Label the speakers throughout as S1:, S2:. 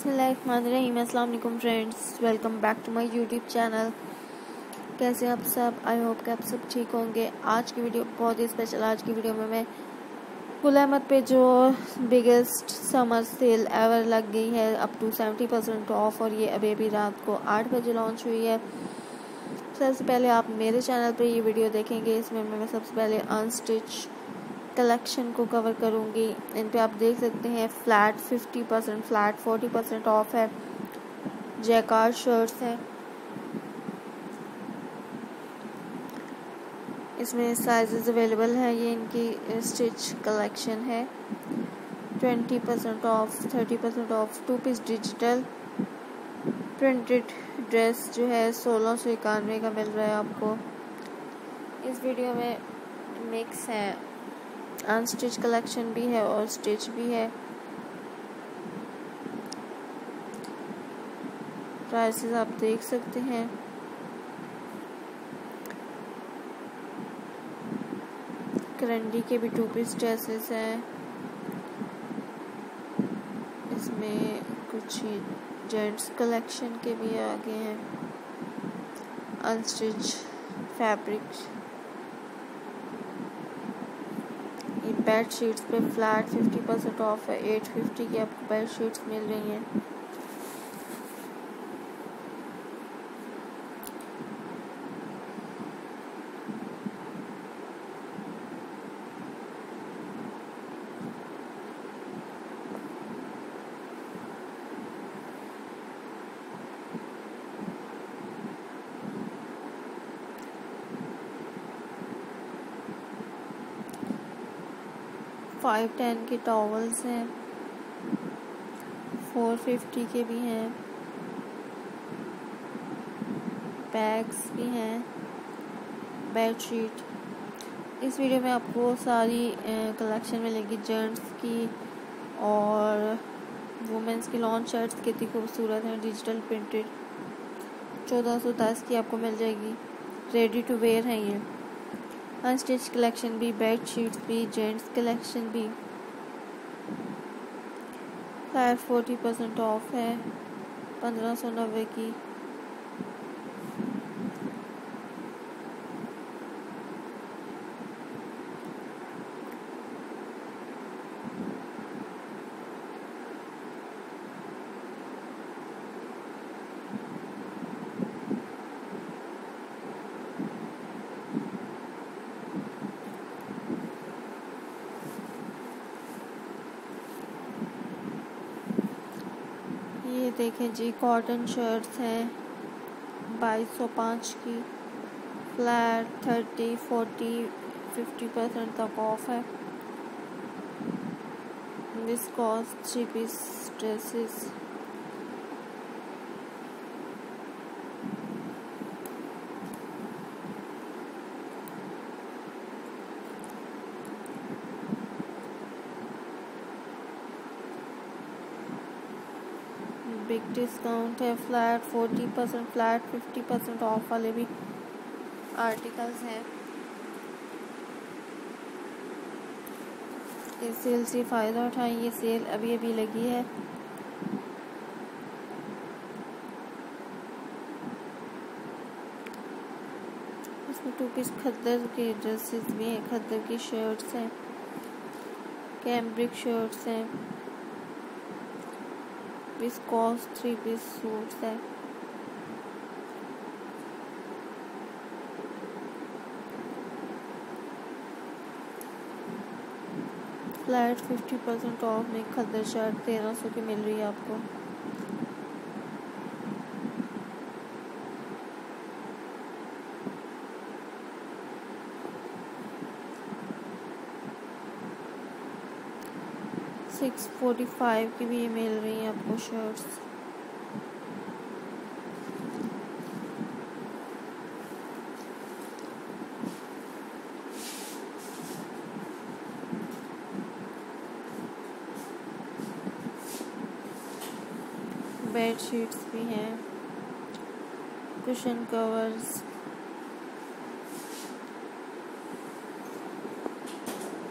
S1: बिस्मिल्लाहिर्रहमानिर्रहीम। अस्सलाम वालेकुम friends, welcome back to my YouTube channel. कैसे आप सब? आई होप कि आप सब ठीक होंगे। आज की वीडियो बहुत ही स्पेशल। आज की वीडियो में मैं गुल अहमद पे जो बिगेस्ट समर सेल एवर लग गई है अप टू 70% ऑफ, और ये अभी रात को 8 बजे लॉन्च हुई है। सबसे पहले आप मेरे चैनल पे ये वीडियो देखेंगे। इसमें मैं सबसे पहले अनस्टिच कलेक्शन को कवर करूंगी। इन पे आप देख सकते हैं फ्लैट 50%, फ्लैट 40% ऑफ है। जैकार्ड शर्ट्स हैं, इसमें साइजेस अवेलेबल हैं। ये इनकी स्टिच कलेक्शन है। 20% off, 30% off. 2 piece digital printed dress जो है 1691 का मिल रहा है आपको। इस वीडियो में मिक्स है, अनस्टिच कलेक्शन भी है और स्टिच भी है। प्राइसेस आप देख सकते हैं। करंडी के भी 2 पीस ड्रेसेस हैं। इसमें कुछ जेंट्स कलेक्शन के भी आगे हैं। अनस्टिच फैब्रिक, ये बेड शीट्स पे फ्लैट 50% ऑफ है। 850 की आपको बेड शीट्स मिल रही हैं। फाइव 10 के टॉवल्स हैं, 450 के भी हैं। बैग्स भी हैं, बेडशीट। इस वीडियो में आपको सारी कलेक्शन मिलेगी जेंट्स की और वुमेंस की। लॉन्च शर्ट्स कितनी खूबसूरत हैं, डिजिटल प्रिंटेड। 1410 की आपको मिल जाएगी। रेडी टू वेयर है ये। अनस्टिच कलेक्शन भी, बेड शीट्स भी, जेंट्स कलेक्शन भी। फ्लैट 40% ऑफ है, 1590 की। ये देखें जी, कॉटन शर्ट्स हैं 2205 की। फ्लैट 30, 40, 50% तक ऑफ है। This cost 3 piece dresses. Big discount है। फ्लैट 40%, फ्लैट 50% ऑफ वाले भी आर्टिकल्स हैं। इस सेल से फ़ायदा उठाएं। ये सेल अभी लगी है। इसमें 2 पीस खद्दर के ड्रेसेस भी हैं, खद्दर की शर्ट्स हैं, कैम्ब्रिक शर्ट्स हैं। विस्कोस 3 पीस सूट्स है। फ्लैट 50% ऑफ में खद्दर शर्ट 1300 की मिल रही है आपको। $645 की भी ये मिल रही है आपको शर्ट्स। बेड शीट्स भी हैं, कुशन कवर्स।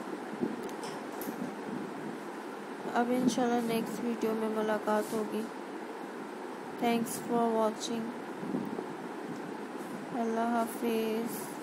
S1: अब इंशाल्लाह नेक्स्ट वीडियो में मुलाकात होगी। Thanks for watching. अल्लाह हाफिज़।